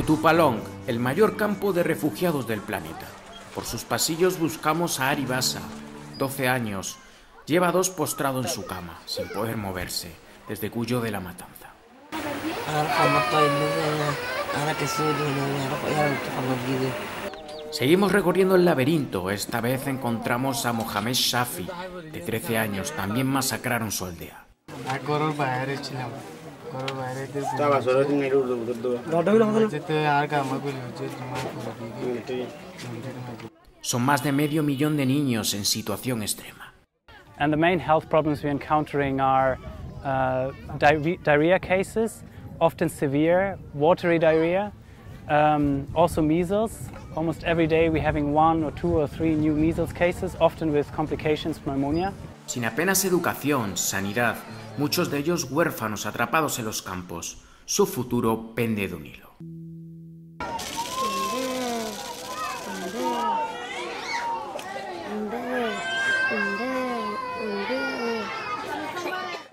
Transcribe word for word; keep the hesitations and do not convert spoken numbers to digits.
Kutupalong, el mayor campo de refugiados del planeta. Por sus pasillos buscamos a Ari Basa, doce años. Lleva dos postrado en su cama, sin poder moverse, desde Cuyo de la Matanza. Seguimos recorriendo el laberinto. Esta vez encontramos a Mohamed Shafi, de trece años. También masacraron su aldea. Son más de medio millón de niños en situación extrema. And the main health problems we're encountering are uh, di diarrhea cases, often severe, watery diarrhea, um, also measles. Almost every day we're having one or two or three new measles cases, often with complications, pneumonia. Sin apenas educación, sanidad, muchos de ellos huérfanos atrapados en los campos. Su futuro pende de un hilo.